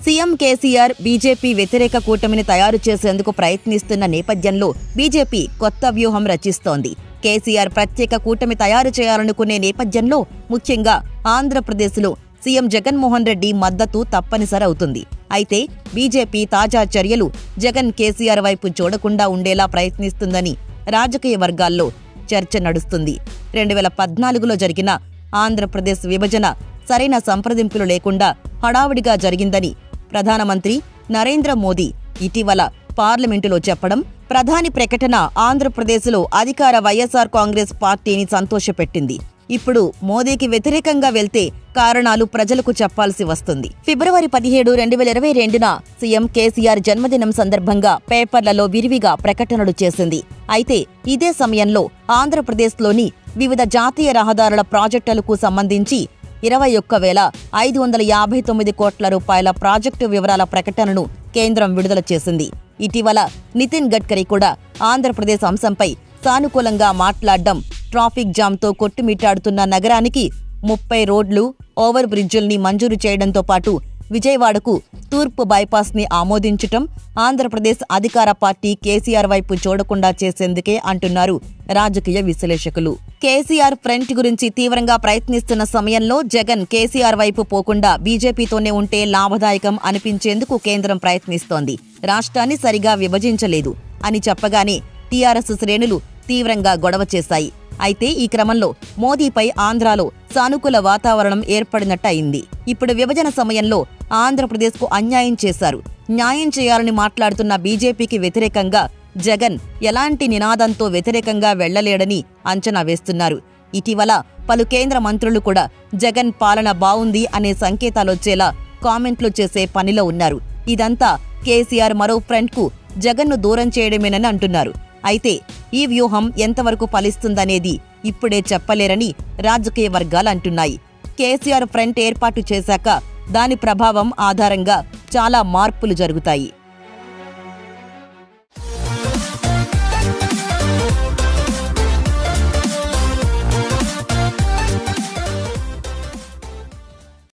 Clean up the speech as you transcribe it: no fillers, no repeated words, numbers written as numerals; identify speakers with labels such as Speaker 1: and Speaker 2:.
Speaker 1: CM KCR BJP వ్యతిరేక కూటమిని తయారు చేసేందుకు ప్రయత్నిస్తున్న నేపథ్యంలో బీజేపీ కొత్త వ్యూహం రచిస్తోంది. కేసీఆర్ ప్రత్యేక కూటమి తయారు చేయాలనుకునే నేపథ్యంలో ముఖ్యంగా ఆంధ్రప్రదేశ్లో సీఎం జగన్మోహన్ రెడ్డి మద్దతు తప్పనిసరి అవుతుంది. అయితే బీజేపీ తాజా చర్యలు జగన్ కేసీఆర్ వైపు చూడకుండా ఉండేలా ప్రయత్నిస్తుందని రాజకీయ వర్గాల్లో చర్చ నడుస్తుంది. 2014లో జరిగిన ఆంధ్రప్రదేశ్ విభజన సరైన సంప్రదింపులు లేకుండా హడావుడిగా జరిగిందని ప్రధానమంత్రి నరేంద్ర మోదీ ఇటీవల పార్లమెంటులో చెప్పడం, ప్రధాని ప్రకటన ఆంధ్రప్రదేశ్లో అధికార వైఎస్ఆర్ కాంగ్రెస్ పార్టీని సంతోషపెట్టింది. ఇప్పుడు మోదీకి వ్యతిరేకంగా వెళ్తే కారణాలు ప్రజలకు చెప్పాల్సి వస్తుంది. ఫిబ్రవరి 17, 2022న సీఎం కేసీఆర్ జన్మదినం సందర్భంగా పేపర్లలో విరివిగా ప్రకటనలు చేసింది. అయితే ఇదే సమయంలో ఆంధ్రప్రదేశ్లోని వివిధ జాతీయ రహదారుల ప్రాజెక్టులకు సంబంధించి 21,559 కోట్ల రూపాయల ప్రాజెక్టు వివరాల ప్రకటనను కేంద్రం విడుదల చేసింది. ఇటీవల నితిన్ గడ్కరీ కూడా ఆంధ్రప్రదేశ్ అంశంపై సానుకూలంగా మాట్లాడడం, ట్రాఫిక్ జామ్తో కొట్టుమిట్టాడుతున్న నగరానికి 30 రోడ్లు, ఓవర్ బ్రిడ్జుల్ని మంజూరు చేయడంతో పాటు విజయవాడకు తూర్పు బైపాస్ని ఆమోదించటం ఆంధ్రప్రదేశ్ అధికార పార్టీ కేసీఆర్ వైపు చూడకుండా చేసేందుకే అంటున్నారు రాజకీయ విశ్లేషకులు. కేసీఆర్ ఫ్రంట్ గురించి తీవ్రంగా ప్రయత్నిస్తున్న సమయంలో జగన్ కేసీఆర్ వైపు పోకుండా బీజేపీతోనే ఉంటే లాభదాయకం అనిపించేందుకు కేంద్రం ప్రయత్నిస్తోంది. రాష్ట్రాన్ని సరిగా విభజించలేదు అని చెప్పగానే టీఆర్ఎస్ శ్రేణులు తీవ్రంగా గొడవ చేశాయి. అయితే ఈ క్రమంలో మోదీపై ఆంధ్రాలో సానుకూల వాతావరణం ఏర్పడినట్టు అయింది. ఇప్పుడు విభజన సమయంలో ఆంధ్రప్రదేశ్కు అన్యాయం చేశారు, న్యాయం చేయాలని మాట్లాడుతున్న బీజేపీకి వ్యతిరేకంగా జగన్ ఎలాంటి నినాదంతో వ్యతిరేకంగా వెళ్లలేడని అంచనా వేస్తున్నారు. ఇటీవల పలు కేంద్ర మంత్రులు కూడా జగన్ పాలన బావుంది అనే సంకేతాలొచ్చేలా కామెంట్లు చేసే పనిలో ఉన్నారు. ఇదంతా కేసీఆర్ మరో ఫ్రంట్కు జగన్ను దూరం చేయడమేనని అంటున్నారు. అయితే ఈ వ్యూహం ఎంతవరకు ఫలిస్తుందనేది ఇప్పుడే చెప్పలేరని రాజకీయ వర్గాలు అంటున్నాయి. కేసీఆర్ ఫ్రంట్ ఏర్పాటు చేశాక దాని ప్రభావం ఆధారంగా చాలా మార్పులు జరుగుతాయి.